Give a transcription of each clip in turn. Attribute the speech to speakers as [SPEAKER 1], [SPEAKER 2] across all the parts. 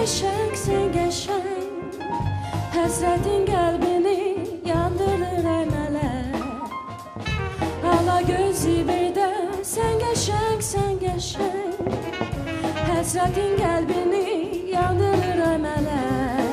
[SPEAKER 1] sen geçen Hasretin kalbini yandırır emeler Hala gözü birde sen geçen Hasretin kalbini yandırır emeler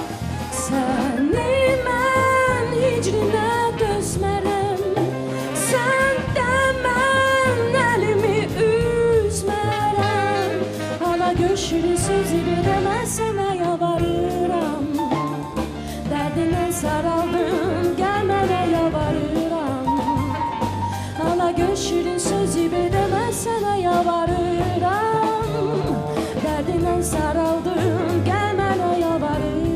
[SPEAKER 1] Seni ben hicrine dözmerem Sen de ben elimi üzmerem Hala görüşürüz sözü biremez sana yalvarıram Derdinden saraldım gelmene yalvarıram Hala görüşürüz sözü biremez sana yalvarıram Derdinden saraldım gelmene yalvarıram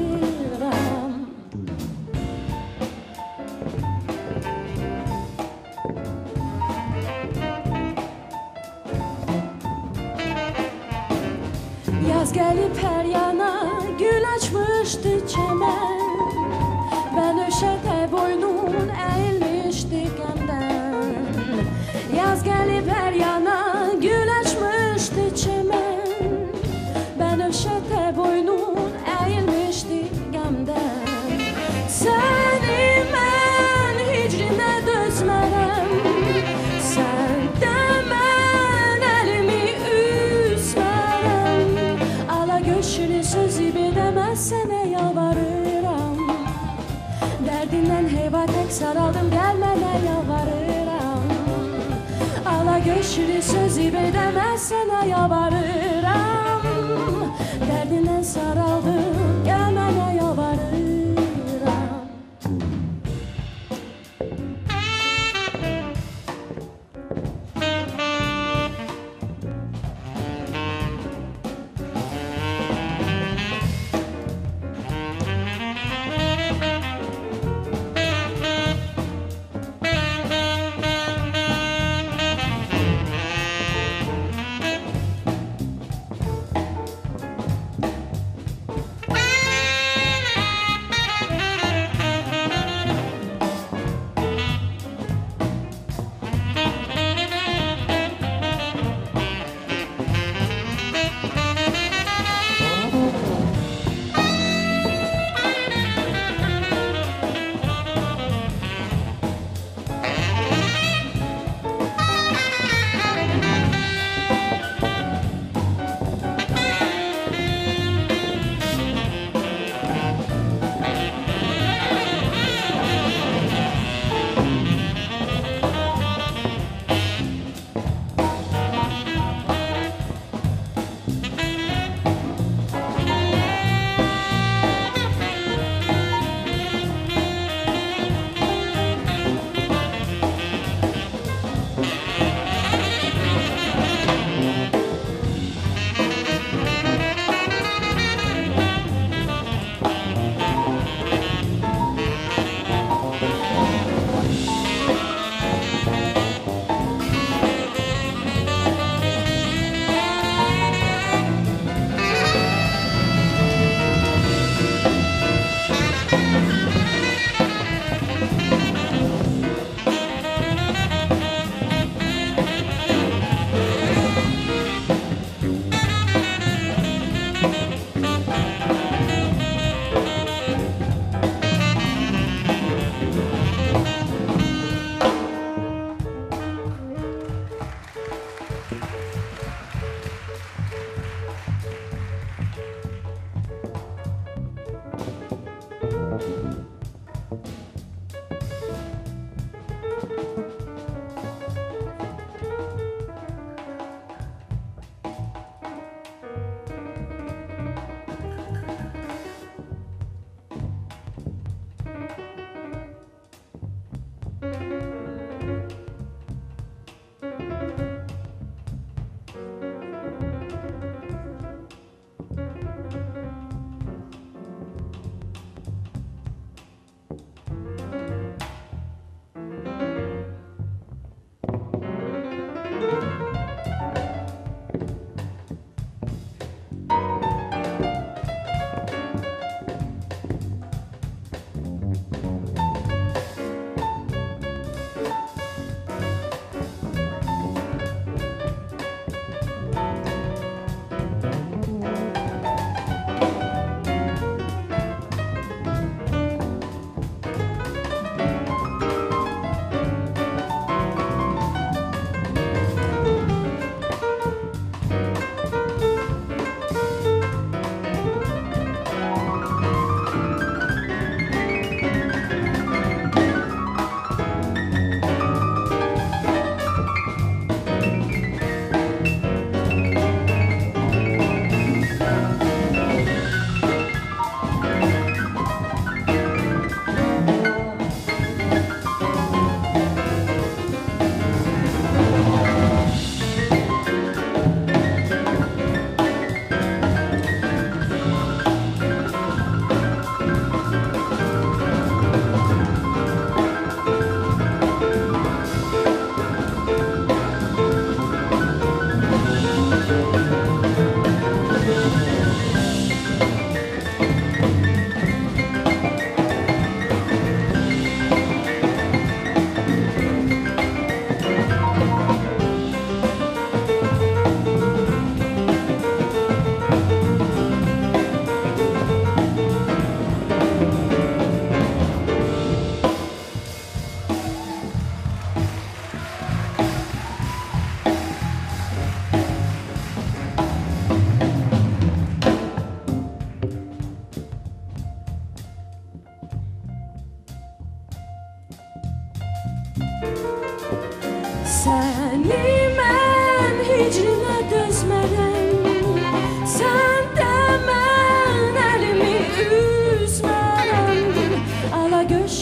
[SPEAKER 1] Yaz gelip her yana gül açmıştı çemen Ben öşete boynum eğilmişti gemden Yaz gelip her yana gül açmıştı çemen Ben öşete boynum eğilmişti gemden Seni ben hicrine dözmerem Sen de ben elimi üzmerem Ala görüşürüz sözü bilemezsene yalvarıram Derdinden heyva tek saraldım gelmene yalvarıram Ala görüşürüz sözü bilemezsene yalvarıram Derdinden saraldım gelmene yalvarıram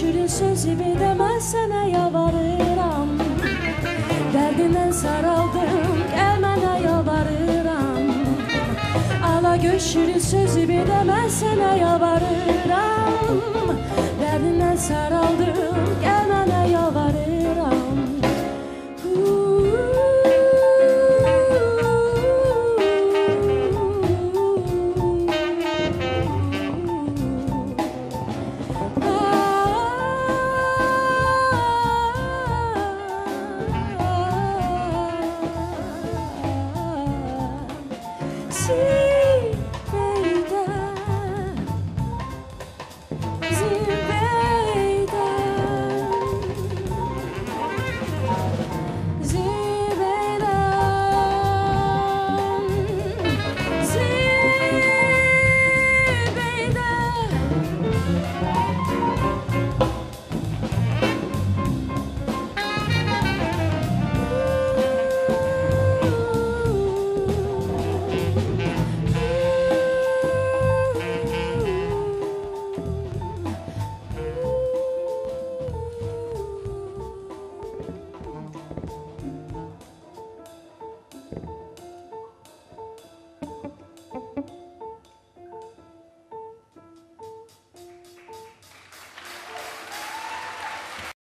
[SPEAKER 1] şirin sözü bir de ben sana yalvarıram. Derdinden saraldım, gel bana yalvarıram. Ala göz şirin sözü bir de ben sana yalvarıram. Derdinden saraldım, gel bana yalvarıram.